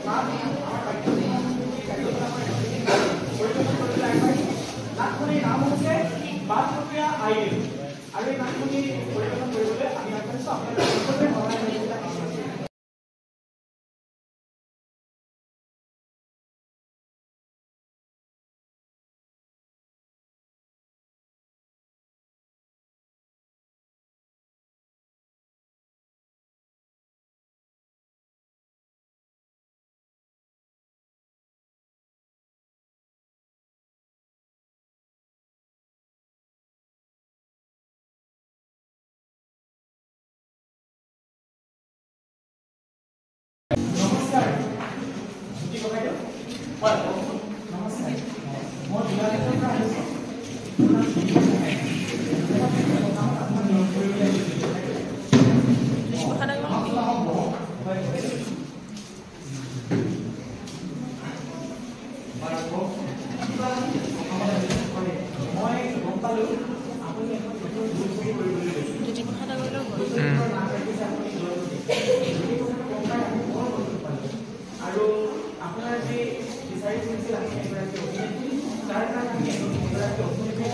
নমস্কাৰ জ্যোতি ককাইদেউ হয় নমস্কাৰ মই যোৰহাটৰ পৰা আহিছোঁ মই গম পালোঁ আপুনি এখন নতুন দুৰ্যোগ কৰিবলৈ লৈছে আৰু আপোনাৰ যে বিচাৰি ফুৰিছিল আমি এগৰাকী অভিনেত্ৰী তাৰ কাৰণে আমি এগৰাকী অভিনেত্ৰী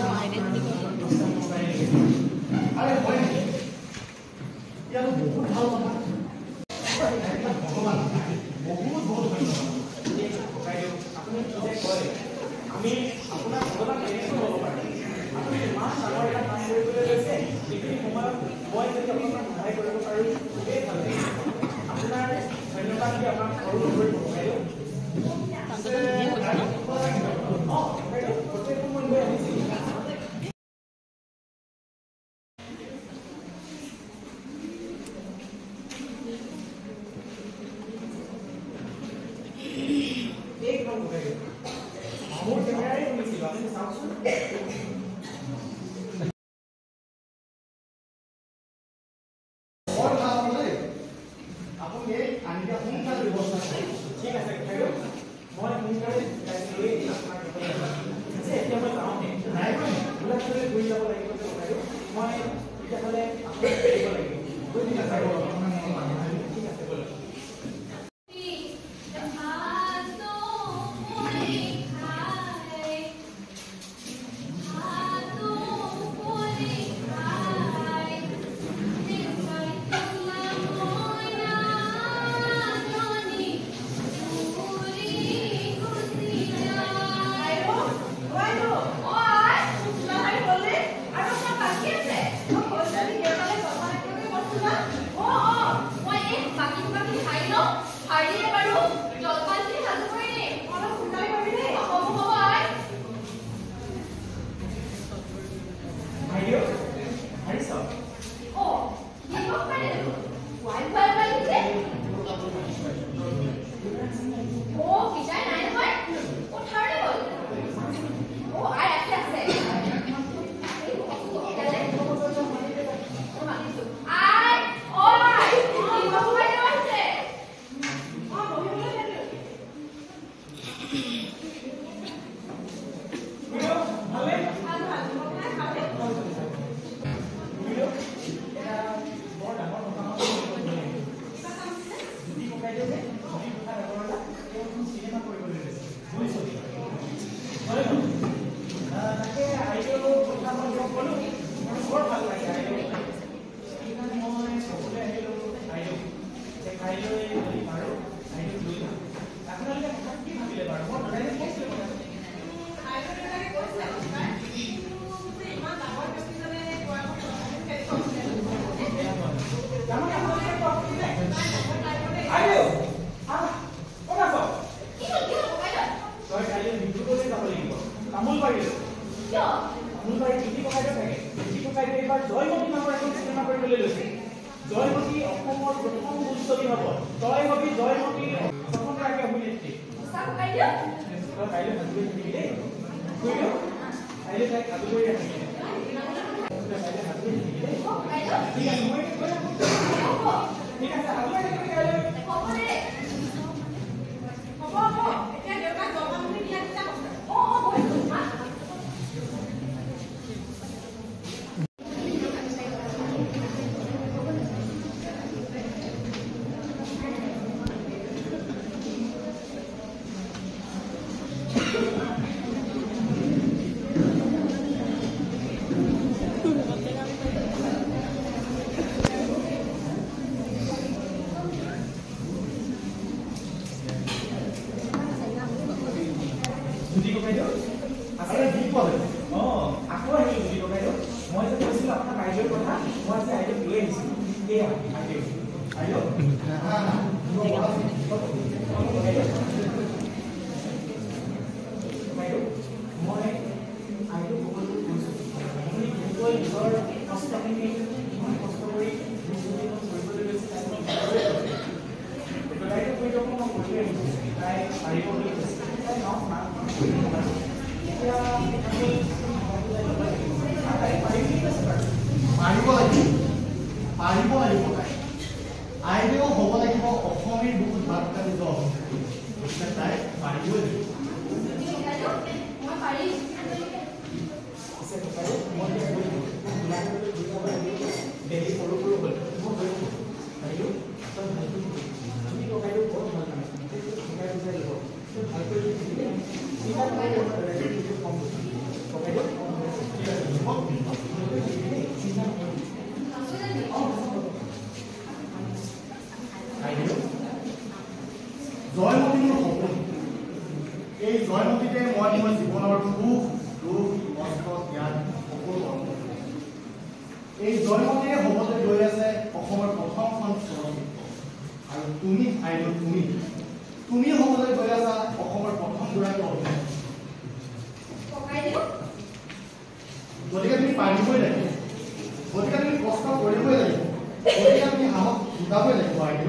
আৰে হয় নেকি ইয়াৰ বহুত ভাল কথা ভগৱান বহুত বহুত ধন্যবাদ আপুনি যে কয় আমি আপোনাৰ ভগৱান কেনেকৈ হ'ব পাৰিম আপুনি ইমান ডাঙৰ এটা কাম কৰিবলৈ লৈছে যিখিনি সময়ত মই যদি আপোনাক সহায় কৰিব পাৰোঁ খুবেই ভাল লাগে আপোনাৰ ধন্যবাদ দি আপোনাক সৰু নকৰি বাইদেউ মোৰ কেমেৰাই শুনিছিলোঁ আপুনি চাওকচোন ঠিক আছে বাইদেউ মই সোনকালে এতিয়া মই যাওঁতে নাই গোলাঘাটলৈ ঘূৰি যাব লাগিব বাইদেউ মই তেতিয়াহ'লে আপোনাক কৰিব লাগিব ঠিক আছে বোলো জয়মতী অসমৰ প্ৰথম উচ্চতী হ'ব জয়মতী প্ৰথম ৰাগে অভিনেত্ৰী কাইলৈ ভাবি থাকিলে কাইলৈ তাইক ভাবি কৰি ৰাখিলে ঠিক আছে বাইদেউ আচলতে দি পৰে আকৌ আহিলো বুজি বাইদেউ মই যে কৈছিলো আপোনাৰ বাইদেউৰ কথা মই যে আইডিয়া লৈ আহিছিলো এয়া আইডিয়া আইডিয়া বাইদেউ মই আইডিয়া ক'বলৈ কৈছো আপুনি নিজৰ কষ্টখিনি ইমান কষ্ট কৰি কৰিবলৈ লৈছে বাইদেউ কৈ দিয়ক মই কৰি আহিছো তাই পাৰিব বুলি কৈছে তাই এতিয়া পাৰিব লাগিব তাই আইডিয়াও হ'ব লাগিব অসমীৰ বহুত বাৰ্তা নিজৰ তাই পাৰিবই জয়মতীৰ সপোন এই জয়মতীতে মই জীৱনৰ সুখ দুখ কষ্ট ত্যাগ সকলো এই জয়মতীয়ে হ'বলৈ গৈ আছে অসমৰ প্ৰথমখন চলচ্চিত্ৰ আৰু তুমি আইডল তুমি হ'বলৈ গৈ আছা অসমৰ প্ৰথমগৰাকী অভিনেত্ৰী গতিকে তুমি পাৰিবই লাগিব গতিকে তুমি কষ্ট কৰিবই লাগিব গতিকে তুমি সাহস গোটাবই লাগিব আইডল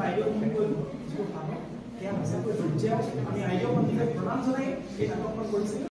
আইডিঅ' সন্ধিক যিটো ভাষণ সেয়া সঁচাকৈ ধৈৰ্য আমি আইডিঅ' সন্ধিকে প্ৰণাম জনাই এই নাটকখন কৰিছিলোঁ।